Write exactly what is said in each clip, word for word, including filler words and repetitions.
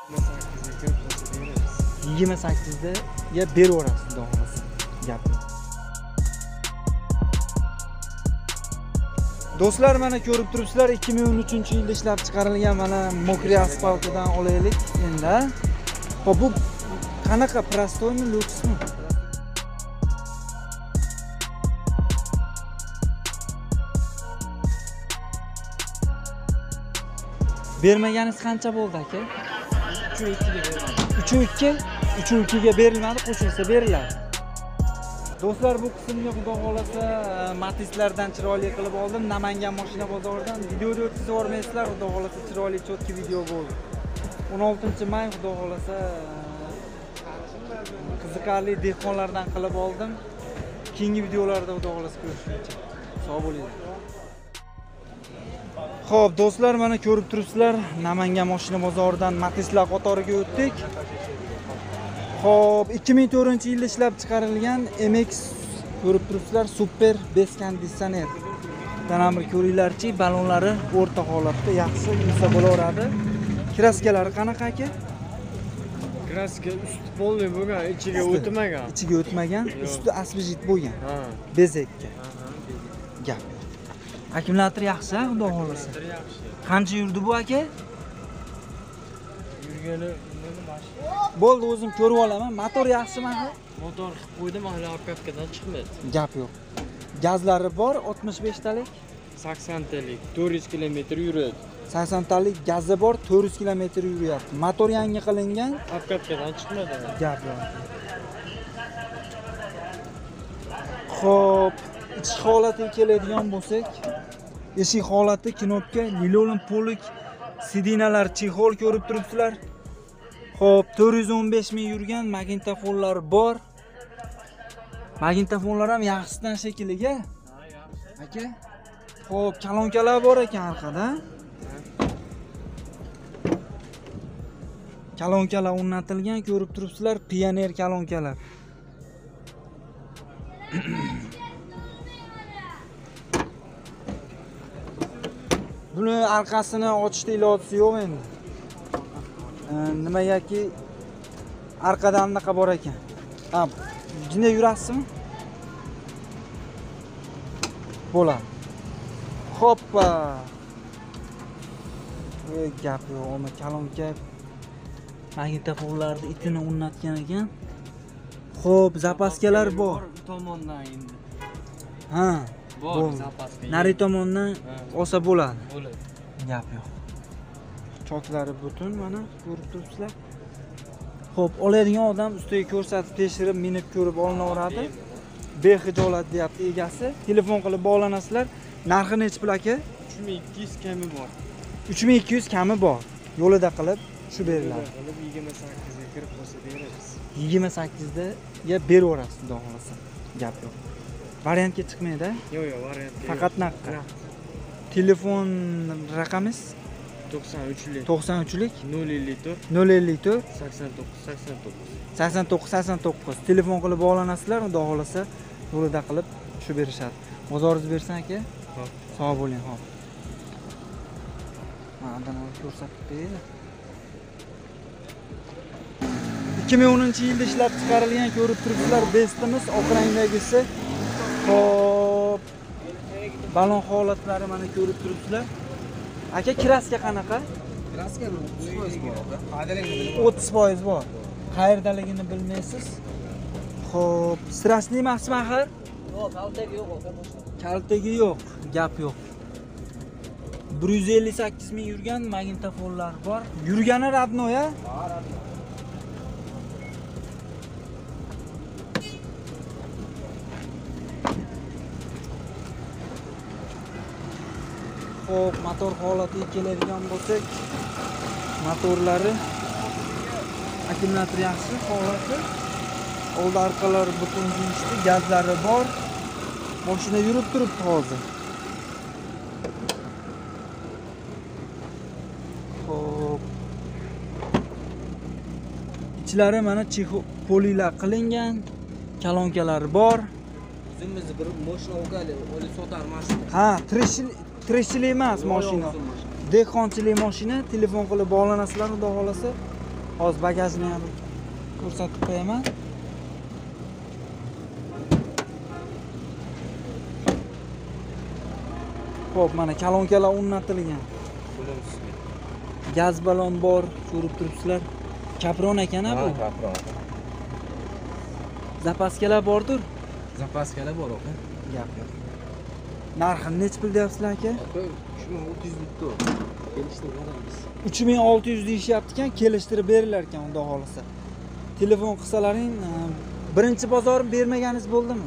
yigirma sakkizda ya beraverasiz, xudo xolasa. Gap yo'q. Do'stlar, mana ko'rib turibsizlar, ikki ming o'n uchinchi yilda ishlab chiqarilgan mana mokriy asfaltidan olaylik endi. Xo'p, bu qanaqa, prostoymi, lyuksmi? Bermaganingiz qancha bo'ldi aka? uch ming ikki ga berdim. uch ming ikki? uch ming ikki ga berilmadi, qo'shilsa beriladi. Do'stlar, bu qismga xudo xolasa Matizlardan chiroyli qilib oldim. Namangan mashina bozoridan videoda o'tkazib yubormaysizlar, xudo xolasa chiroyli cho'tki video bo'ldi. o'n oltinchi may xudo xolasa qiziqarli dehqonlardan qilib oldim. Keyingi videolarda xudo xolasa ko'rishguncha sog' bo'linglar. Xo'p, do'stlar, mana ko'rib turibsizlar, Namangan mashina bozoridan Matizlar qatoriga o'tdik. Xo'p, ikki ming to'rtinchi yilda ishlab chiqarilgan M X ko'rib turibsizlar, super bez konditsioner. Mana bir ko'ringlarchi, balonlari o'rta holatda, yaxshi yursa bo'laveradi. Kraskalari qanaqa aka? Kraska usti polniy bo'lgan, ichiga o'tmagan. Ichiga o'tmagan, usti asbejit bo'lgan. Ha, bezakka. Gap. Akkumulyator yaxshi, xudo xolasa. Qancha yurdi bu aka? Yurgani bo'ldi, o'zim ko'rib olaman. Motor yaxshimi aka? motor qilib qo'ydim, hali obkatkadan chiqmadi. Gap yo'q. Gazlari bor, oltmish beshtalik, saksantalik, to'rt yuz kilometr yuradi. saksantalik gazi bor, to'rt yuz kilometr yuryapti. Motor yangi qilingan, obkatkadan chiqmadi. Gap yo'q. Xo'p, ichki holatiga keladigan bo'lsak, eshik holati, knopka, nilon polik, sidinalar, chexol ko'rib turibsizlar. Xo'p, to'rt yuz o'n besh ming yurgan, magnitofonlar bor. Magnitofonlar ham yaxshisidan shekilliga. Ha, yaxshi. Aka. Xo'p, kalonkalar bor ekan orqada. Kalonkalar o'rnatilgan, ko'rib turibsizlar, Pioneer kalonkalar. Buni orqasini ochishda iloji yo'q endi. Nimagaki orqadan anaqa bor ekan. Ha, jina yurasizmi? Bo'ladi. Hoppa. Ey, gap yo'q, ama kalonka magnitofonlarni itini o'rnatgan ekan. Xo'p, zapaskalar bor. Bu tomondan endi. Ha, bor zapaska. Nari tomondan olsa bo'ladi. Bo'ladi. Gap yo'q. Choklari butun, mana ko'rib turibsizlar. Xo'p, oladigan odam ustiga ko'rsatib, tekshirib, minib ko'rib olinaveradi. Bexijolat deyapti egasi. Telefon qilib bog'lanasizlar. Narxi nechi pul aka? uch ming ikki yuz kami bor. uch ming ikki yuz kami bor. Yo'lida qilib shu beriladi. Qilib yigirma sakkiz ga kirib qolsa beramiz. yigirma sakkizda ya beraverasiz, xudo xolasa. Gap yo'q. Variantga chiqmaydi. Yo'q, yo'q, variantga. Faqat naqd. Telefon raqamingiz to'qson uchlik to'qson uchlik nol ellik to'rt nol ellik to'rt sakson to'qqiz sakson to'qqiz sakson to'qqiz sakson to'qqiz. Telefon qilib bog'lanasizlar, xudo xolasa yo'lida qilib shu berishadi. Bozoringiz bersin aka. Xo'p. Sog' bo'ling, xo'p. Mana buni ko'rsatib berdi. ikki ming o'ninchi yilda ishlab chiqarilgan, ko'rib turibsizlar, bestimiz oq rangdagisi. Xo'p. Balon holatlari mana ko'rib turibsizlar. Aka, kraska qanaqa? Kraska o'ttiz foiz bor. o'ttiz foiz bor. Qayerdaligini bilmaysiz. Xo'p, strasli emasmi axir? Yo'q, kaltagi yo'q, aka. Kaltagi yo'q, gap yo'q. bir yuz ellik sakkiz ming yurgan, magnitofonlar bor. Yurgani radno ya? Ha, radno. Xo'p, motor holatiga keladigan bo'lsak, motorlari, akkumulyator yaxshi holati. Old orqalari butun jinchli, gazlari bor. Mashina yurib turibdi hozir. Xo'p. Ichlari mana polilar qilingan, kalonkalari bor. O'zimizni bir mashina o'qali, o'li sotar mashina. Ha, tirishchilik emas mashina. Dehqonchilik mashina. Telefon qilib bog'lanasizlar, xudo xolasa Hozir bagajni ham ko'rsatib qo'yaman. Xo'p, mana kolonkalar o'rnatilgan. Gaz balon bor, ko'rib turibsizlar. Kapron ekan-a bu. Kapron. Zapaskalar bordir. Zapaskalar bor aka. Gap yo'q. Narxini necha pul deyapsizlar aka? uch ming olti yuz bitdi. Kelishtirib beramiz. uch ming olti yuz deyishyapti ekan, kelishtirib berilar ekan unda xohlasa. Telefon qilsalaring, birinchi bozorim bermaganingiz bo'ldimi?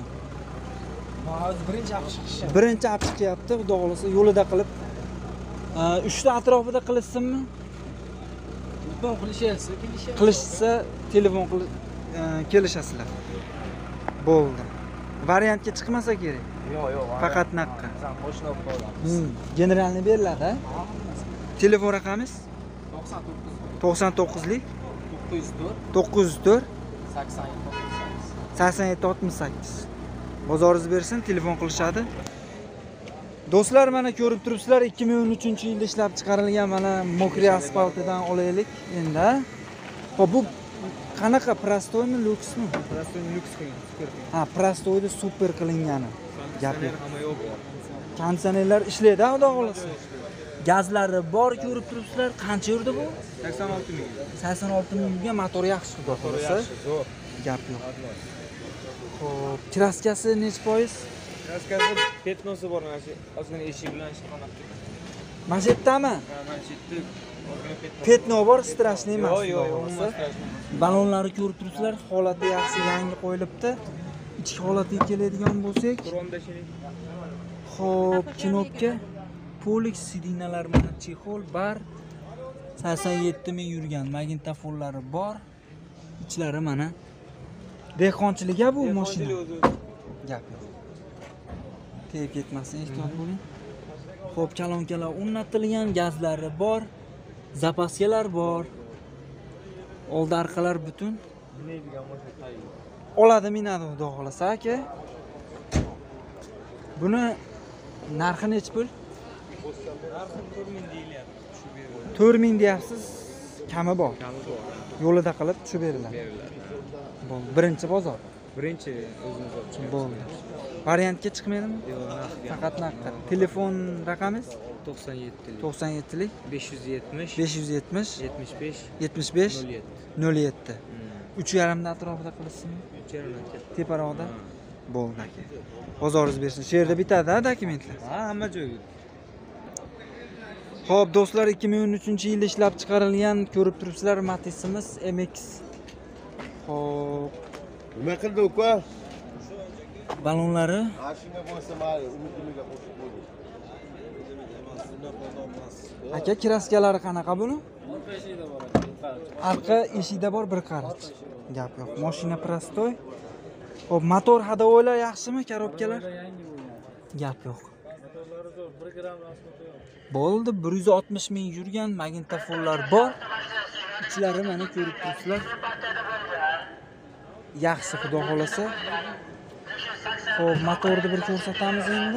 Hozir birinchi olib chiqish. Birinchi olib chiqyapti, xudo xohlasa yo'lida qilib. uchta atrofida qilishsinmi? Telefon qilishyapti, kelishyapti. Qilishsa telefon qilib kelishasizlar. Bo'ldi. Variantga chiqmasa kerak. Yo'q, yo'q. Faqat naqqa. San qo'shni olib qo'yamiz. Hmm, generalni beriladi, ha? Telefon raqamingiz? to'qson to'qqiz to'qson to'qqizlik to'qqiz yuz to'rt to'qqiz yuz to'rt sakson yetti sakson yetti oltmish sakkiz. Bozoringiz bersin, telefon qilishadi. Do'stlar, mana ko'rib turibsizlar, ikki ming o'n uchinchi yilda ishlab chiqarilgan mana mokriy asfaltidan olaylik endi. Xo'p, bu qanaqa, prostoymi, lyuksmi? Prostoyni lyuks qilgan, super qilgan. Ha, prostoyda super qilingani. Gap yo'q. Hamma yo'q. Konditsionerlar ishlaydi, xudo xolasa. Gazlari bor, ko'rib turibsizlar. Qancha yurdi bu? sakson olti ming. sakson olti mingga motor yaxshi, xudo xolasa. Zo'r. Gap yo'q. Xo'p, kraskasi necha foiz? Kraskasi petnosi bor mana shu. Ozgina eshik bilan ish qilmoqda. Mana shu yerdami? Ha, mana shu yerda ozgina petnos. Petno bor, strashniy emas. Yo'q, yo'q, xudo umuman xolasa. strashniy. Balonlari ko'rib turibsizlar, holati yaxshi, yangi qo'yilibdi. Ichki holatiga keladigan bo'lsak, Qur'onda sherik. xo'p, knopka, polik sidinalar, mana chexol bar, sakson yetti ming yurgan, magnitofonlari bor. Ichlari mana. Dehqonchilik-a bu mashina. Gap yo'q. Tegib ketmasin, ehtiyot bo'ling. Xo'p, kolonkalar o'rnatilgan, gazlari bor, zapaskalar bor. Oldi arqalar butun. Minadigan mashina tayyor. Oladi, minadi, xudo xolasa aka. Buni narxi necha pul? Narxi to'rt ming deyilyapti. Shu beriladi. to'rt ming deyapsiz, kami bor. Kami bor. Yo'lida qilib tushib beriladi. Beriladi. Bo'ldi, birinchi bozor. Birinchi o'zimiz olib chiqamiz. Bo'ldi. Variantga chiqmaydimi? Yo'q, narxi. Faqat naqqa. Telefon raqamingiz? to'qson yetti to'qson yettilik besh yuz yetmish besh yuz yetmish yetmish besh yetmish besh nol yetti. nol yetti. uch yarim da atrofida qilishsinmi? uch yarim da. Teparoqda. Bo'ldi aka. Bozoringiz bersin. Shu yerda bitadi-a dokumentlar? Ha, hamma joyda. Xo'p, do'stlar, ikki ming o'n uchinchi yilda ishlab chiqarilgan, ko'rib turibsizlar, Matizimiz M X. Xo'p, Nima qildi uka? balonlari Mashina bo'lsa mayli, umidimga qo'shib qo'ydi. aka, kraskalari qanaqa buni? Arqa eshikda bor bir qarich. Gap yo'q. Mashina prostoy. Xo'p, motor hadovoylar yaxshimi, korobkalar? Gap yo'q. Bo'ldi, bir yuz oltmish ming yurgan, magnitofonlar bor. Ichlari mana ko'rib turibsizlar. Yaxshi, xudo xolasa. Xo'p, motorni bir ko'rsatamiz endi.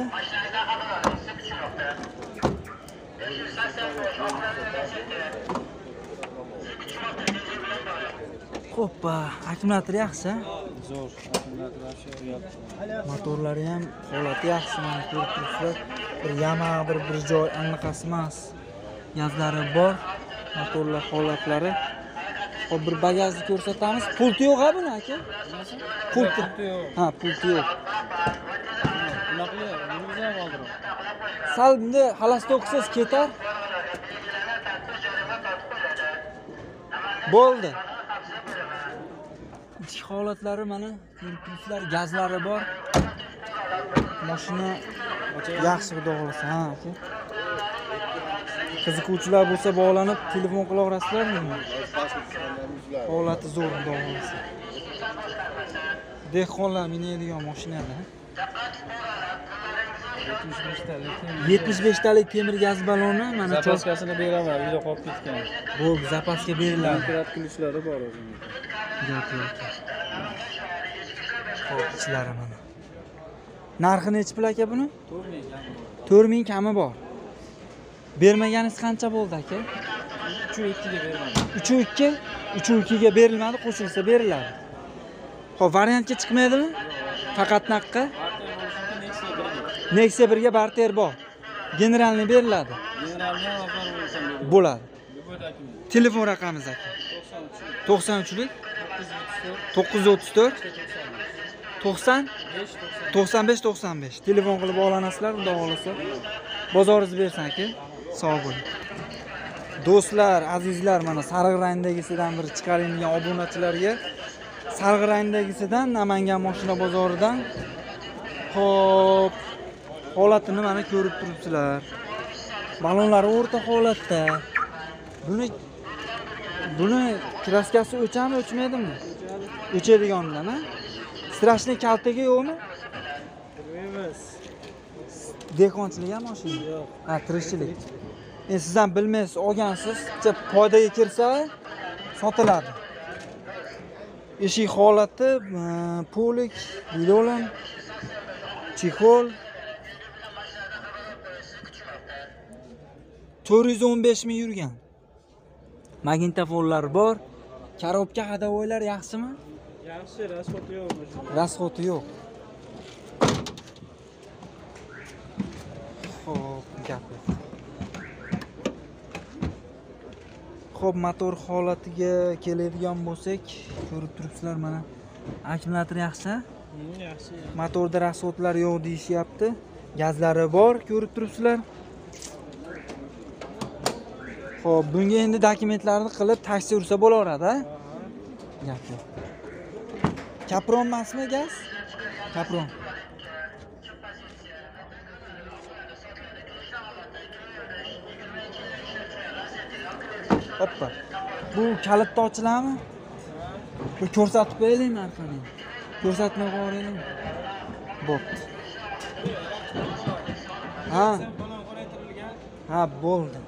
Hoppa, akkumulyator yaxshi. Zo'r. Akkumulyator yaxshi. Motorlari ham holati yaxshi, mana ko'rib turibsizlar. Bir yama, bir bir joy anaqasi emas. Gazlari bor, motorlar holatlari. Hop, bir bagajni ko'rsatamiz. Pulti yo'q-a buni aka? Pulti yo'q. Ha, pulti yo'q. Nima qilyapti? Nima ham oldiram? Sal bunda xalasta o'qisiz ketar. Bo'ldi. Ichki holatlari mana ko'rib turibsizlar, gazlari bor. Mashina yaxshi, xudo xolasa, ha aka. Qiziquvchilar bo'lsa bog'lanib telefon qilaverasizlarmi? Holati zo'r, xudo xolasa. Dehqonlar minadigan mashinalar. yetmish besh talik temir gaz baloni mana Zapaskasini beraman, juda qolib ketgan. bo'ldi, zapaska beriladi. Krat kulishlari bor o'zini. Gap yo'q. Xo'p, ichlari mana. Narxi necha pul aka buni? to'rt ming kami bor. Bermaganingiz qancha bo'ldi aka? uch ikkiga beraman. uch ikki uch ikkiga berilmadi, qo'shilsa beriladi. Xo'p, variantga chiqmaydimi? Faqat naqqa. Nexia birga barter bor. Generalni beriladi. Generalni offer bo'lsam beraman. Bo'ladi. Telefon raqamingiz aka. to'qson uchlik to'qqiz yuz o'ttiz to'rt to'qson to'qson besh to'qson besh telefon qilib olasizlar, xudo xolasa. Bozoringiz bersin aka. Sog' bo'ling. Do'stlar, azizlar, mana sariq rangdagisidan bir chiqarilgan obunachilarga sariq rangdagisidan Namangan mashina bozoridan xo'p holatini mana ko'rib turibsizlar. Balonlari o'rta holatda. Buni buni kraskasi o'chami, o'chmaydimi? O'chadigandan, ha? Strashni kaltaga yo'qmi? Emas. Dehqonchilik ham mashina. Yo'q. Ha, tirikchilik. Endi siz ham bilmaysiz, olgansiz, bitta foydaga kirsa sotiladi. Eshik holati, polik, bilolan, chexol. to'rt yuz o'n besh ming yurgan. Magnitofonlar bor. Korobka hadavoylar yaxshimi? Yaxshi, rasxoti yo'q mashina. Rasxoti yo'q. Xo'p, gap yo'q. Xo'p, motor holatiga keladigan bo'lsak, ko'rib turibsizlar mana. Akkumulyator yaxshi. Yaxshi. Motorda rasxotlar yo'q deyishyapti. Gazlari bor, ko'rib turibsizlar. Xo'p, bunga endi dokumentlarni qilib taksi ursa bo'laveradi, ha? Gap yo'q. Kapron emasmi gaz? Kapron. Hoppa. Bu kalitni ochiladimi? Bu ko'rsatib qo'yaylikmi arqani? Ko'rsatmay qo'yaylikmi? Bo'pti. Ha. Ha, bo'ldi.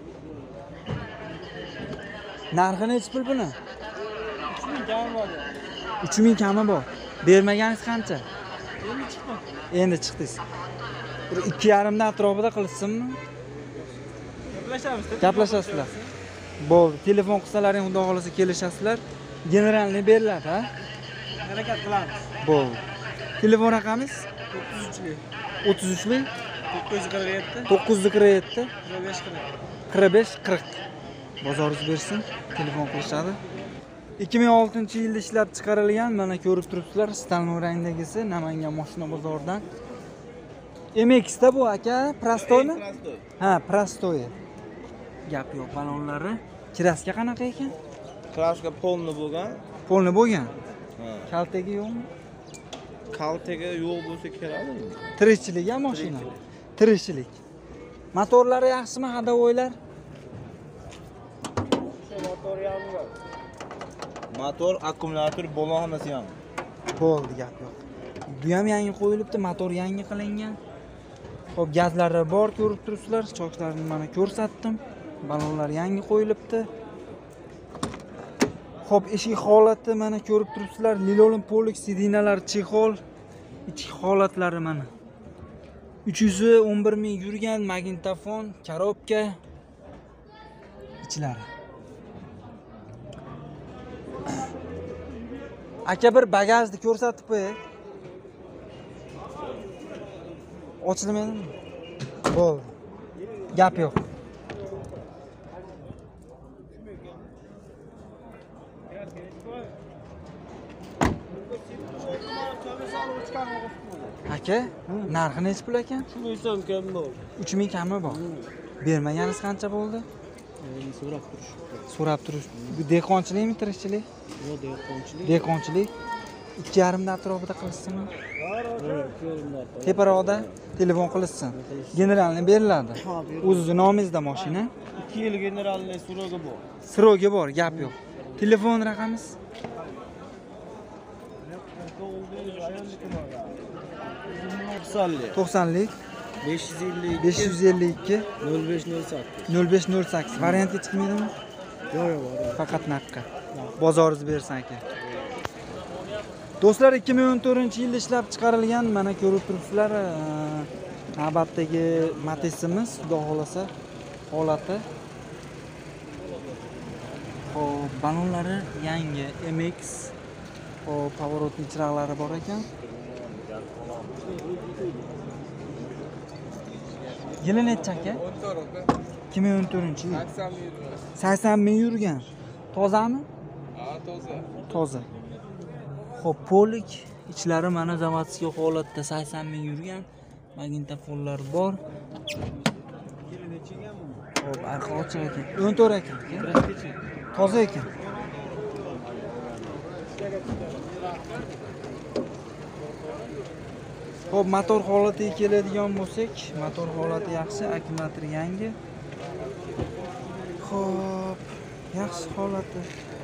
Narxi nechi pul buni? uch ming kami bor. uch ming kami bor. Bermaganingiz qancha? Endi chiqdi. Endi chiqdingiz. Bir ikki yarim dan atrofida qilsinmi? Gaplashamiz. Gaplashasizlar. Bo'ldi. Telefon qilsalaring, xudo xolasa kelishasizlar. Generalni beriladi, ha? Harakat qilamiz. Bo'ldi. Telefon raqamingiz to'qqiz uchlik o'ttiz uchlik to'qqiz yuz qirq yetti to'qqiz yuz qirq yetti qirq besh qirq. qirq besh qirq. Bozoringiz bersin, telefon qilishadi. ikki ming oltinchi yilda ishlab chiqarilgan, mana ko'rib turibsizlar, stalnoy rangdagisi Namangan mashina bozoridan. M X da bu aka, Prostoymi? Ha, Prostoy. Gap yo'q, balonlari. Kraska qanaqa ekan? Kraska polni bo'lgan. Polni bo'lgan. Ha. Kaltagi yo'qmi? Kaltaga yo'q bo'lsa keladimi? Tirikchilik ham mashina. Tirikchilik. Motorlari yaxshimi, hadavoylar? Motor ham bor. Motor, akkumulyator, bo'lonxonasi ham. Bo'ldi, gap yo'q. Bu ham yangi qo'yilibdi, motor yangi qilingan. Xo'p, gazlari bor, ko'rib turibsizlar. Chochlarini mana ko'rsatdim. Balonlar yangi qo'yilibdi. Xo'p, eshik holati mana ko'rib turibsizlar. Lilolin polik, sidinalar, chexol. Ichki holatlari mana. uch yuz o'n bir ming yurgan, magnitofon, korobka ichlari. Aka bir bagajni ko'rsatib qo'y. Ochilmaydimi? Bo'ldi. Gap yo'q. Aka, narxi nechi pul ekan? uch so'm kam bor. uch ming kami bor. Bermaganingiz qancha bo'ldi? Endi so'rab turish. So'rab turish. Bu dehqonchilikmi, tirikchilik? Yo'q, dehqonchilik. Dehqonchilik. ikki yarim dan atrofida qilishsinmi? Yo'q, Teparoqda telefon qilishsin. Generalni beriladi. O'ziz nomingizda mashina. ikki yil generalniy suroga bor. Siroga bor, gap yo'q. Telefon raqamingiz? to'qsonlik besh yuz ellik besh yuz ellik ikki nol besh nol sakkiz. nol besh nol sakkiz. Variantga chiqmaydimi? Yo'q, yo'q, bor. Faqat naqqa. Bozoringiz bersin aka. Do'stlar, ikki ming o'n to'rtinchi yilda ishlab chiqarilgan, mana ko'rib turibsizlar, navbatdagi Matizimiz, xudo xolasa holati. Xo'p, balonlari yangi M X. Xo'p, pavorotli chiroqlari bor ekan. Yili necha aka? ikki ming o'n to'rtinchi yil. sakson ming yurgan. Tozami? Ha, toza. Toza. Xo'p, polik ichlari mana zavodskiy holatda sakson ming yurgan. Magnitofonlar bor. Xo'p, arqa ochiq ekan. o'n to'rt ekan. Toza ekan. Xo'p, motor holatiga keladigan bo'lsak, motor holati yaxshi, akkumulyator yangi. Xo'p, yaxshi holati.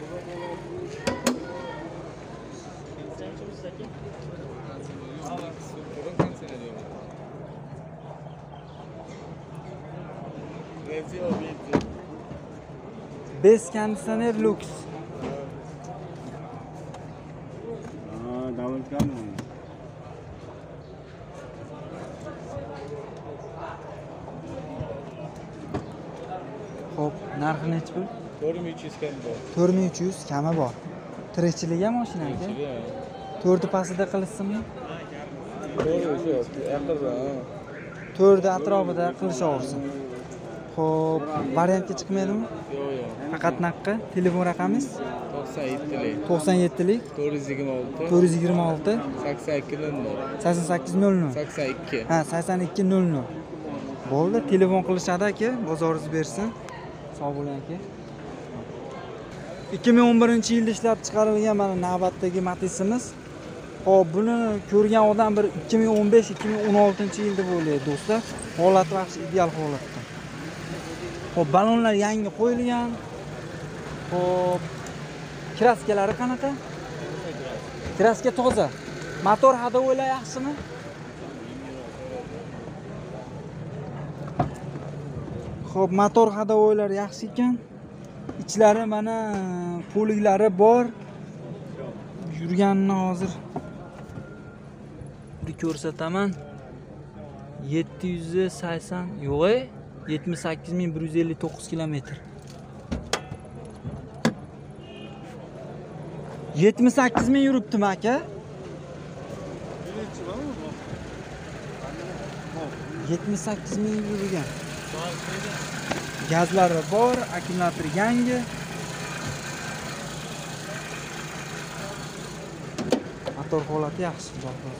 Best konditsioner Lux. Double cam. Xo'p, narxi necha pul? to'rt ming uch yuz kam bor. to'rt ming uch yuz kami bor. Tirikchiligi ham mashina aka. to'rti pastida qilishsinmi? To'rt shu, yaqinda. to'rti atrofida qilishaversin. Xo'p, variantga chiqmaydimi? Yo'q, yo'q. Faqat naqqa. Telefon raqamingiz to'qson yettilik, to'qson yettilik to'rt yuz yigirma olti, to'rt yuz yigirma olti sakson ikki nol nol, sakson sakkiz nol nol. sakson ikki. Ha, sakson ikki nol nol. Bo'ldi, telefon qilishadi aka, bozoringiz bersin. Sog' bo'ling aka. ikki ming o'n birinchi yilda ishlab chiqarilgan mana navbatdagi Matizimiz. Xo'p, buni ko'rgan odam bir ikki ming o'n besh ikki ming o'n oltinchi yilda bo'ladi do'stlar. Holati yaxshi, ideal holatda. Xo'p, balonlar yangi qo'yilgan. Xo'p, kraskalari qanaqa? Kraska toza. Motor hadovoylar yaxshimi? Xo'p, motor hadovoylar yaxshi ekan. Ichlari mana poliklari bor. Yurganini hozir bir ko'rsataman. yetti yuz sakson, yo'q, yetmish sakkiz ming bir yuz ellik to'qqiz kilometr. yetmish sakkiz ming yuribdimi aka? yetmish sakkiz ming yurgan. Gazlari bor, akkumulyator yangi. Motor holati yaxshi, javob.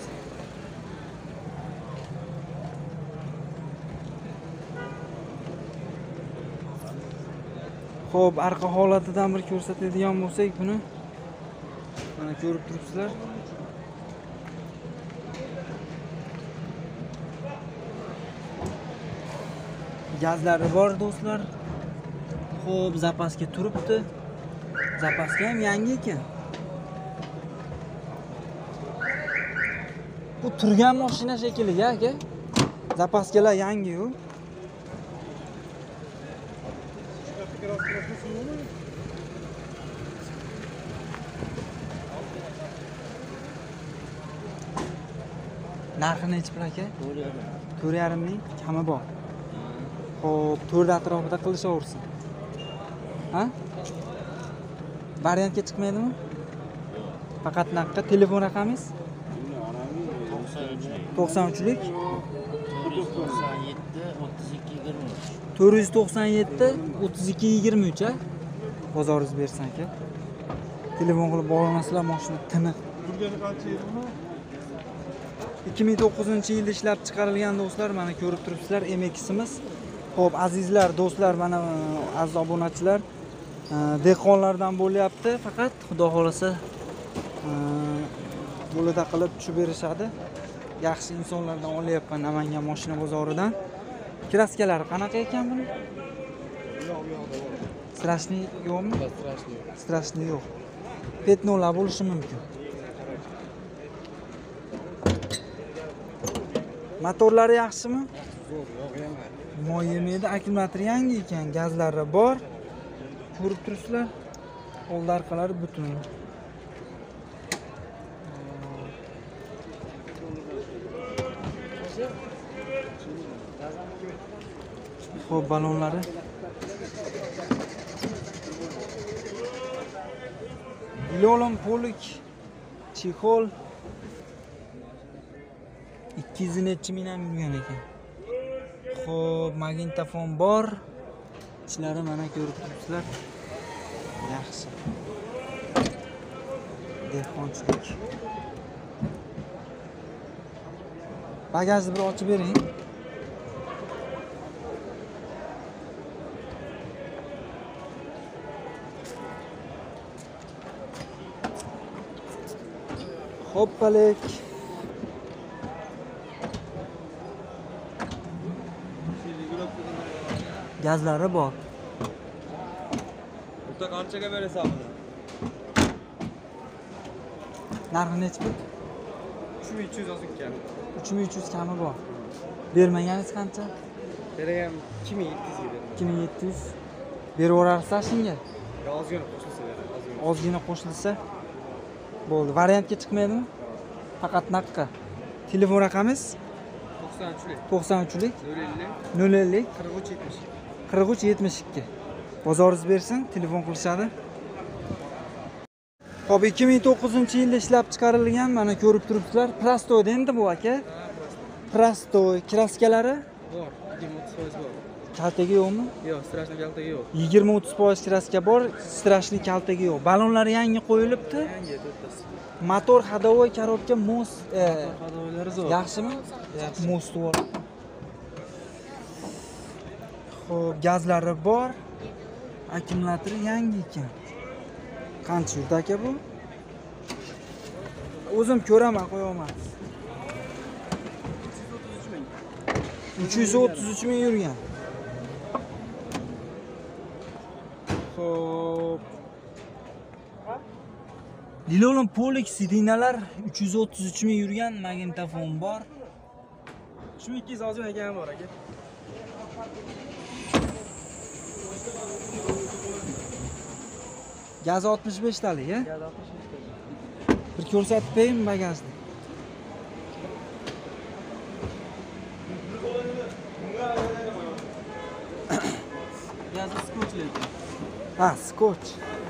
Xo'p, arqa holatidan bir ko'rsatadigan bo'lsak, buni mana ko'rib turibsizlar. Gazlari bor do'stlar. Xo'p, zapaska turibdi. Zapaska ham yangi ekan. Bu turgan mashina shekilli aka. Zapaskalar yangi-ku. Narxi necha pul aka? to'rt yarim ming kami bor. Xo'p, to'rt atrofida qilishaversin. Ha? Variantga chiqmaydimi? Faqat naqqa. Telefon raqamingiz? to'qson uchlik to'rt yuz to'qson yetti o'ttiz ikki yigirma uch. Ha? Bozoringiz bersin aka. Telefon qilib bog'lamasizlar, mashina tiniq. ikki ming to'qqizinchi yilda ishlab chiqarilgan do'stlar, mana ko'rib turibsizlar, M X'imiz. Xo'p, azizlar, do'stlar, mana aziz obunachilar, dehqonlardan bo'lyapti. Faqat xudo xolasa yo'lida qilib tushib berishadi. Yaxshi insonlardan olyapman Namangan mashina bozoridan. Kraskalari qanaqa ekan buni? Strashniy yo'qmi? Strashniy. Strashniy yo'q. Petnolar bo'lishi mumkin. Motorlari yaxshimi? Moy yemaydi, akkumulyator yangi ekan, gazlari bor. Ko'rib turibsizlar. Old orqalari butun. Xo'p, balonlari. Lolon polik chexol ikki yuz necha mingdan yurgan ekan. Xo'p, magnitofon bor. Ichlari mana ko'rib turibsizlar. Yaxshi. Dehqonchilik. Bagajni bir ochib bering. Hoppalik. Gazlari bor. Burada qanchaga berasan buni? Narxi nechi pul? uch ming uch yuz yozib ekan. uch ming uch yuz kami bor. Bermaganiz qancha? Beragam ikki ming yetti yuzga beraman. ikki ming yetti yuz. Beraverarsiz shunga. Ozgina qo'shilsa beraman, ozgina. Ozgina qo'shilsa bo'ldi. Variantga chiqmaydimi? Faqat naqqa. Telefon raqamingiz to'qson uchlik, to'qson uchlik nol ellik, nol ellik qirq uch yetmish. qirq uch yetmish ikki. Bozoringiz bersin, telefon qilishadi. Xo'p, ikki ming to'qqizinchi yilda ishlab chiqarilgan, mana ko'rib turibsizlar. Prastoy endi bu aka. Prastoy kraskalari Bor, yigirma o'ttiz foiz bor. kaltaga yo'qmi? Yo'q, strashniy kaltaga yo'q. yigirma o'ttiz foiz kraska bor, strashli kaltaga yo'q. Balonlari yangi qo'yilibdi. Yangi to'rttasi. Motor ходовой korobka mos e, Xadoylari zo'r. yaxshimi? Most bor. Xo'p, gazlari bor. Akkumulyatori yangi ekan. Qancha yurdi aka bu? O'zim ko'raman, qo'yaman. uch yuz o'ttiz uch ming yurgan. Xo'p. Lilolon polik sidinalar uch yuz o'ttiz uch ming yurgan, magnitofon bor. uch ming ikki yuz ozgina ekan bor aka. Gaz oltmish besh talik, a? Gaz oltmish besh ta. Bir ko'rsatib qo'ying bagazni. Gazi skotchli ekan. Ha, skotch.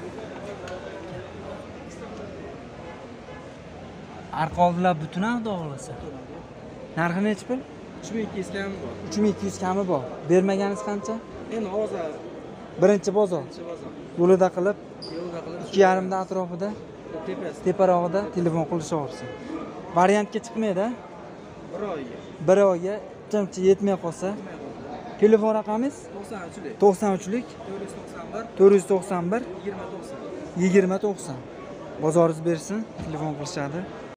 Arqa oldilar butun xudo xolasa. Narxi nechi pul? uch ming ikki yuz kami bor. uch ming ikki yuz kami bor. Bermaganiz qancha? Endi hozir Birinchi bozor. birinchi bozor. Yo'lida qilib Yo'lda qilib ikki yarim da atrofida, tepasi teparog'ida telefon qilishaversin. Variantga chiqmaydi. bir oyga. Bir oyga jimchi yetmay qolsa, telefon raqamingiz to'qson uchlik, to'qson uchlik to'rt yuz to'qson bir, to'rt yuz to'qson bir yigirma to'qson. yigirma to'qson. Bozoringiz bersin, telefon qilishadi.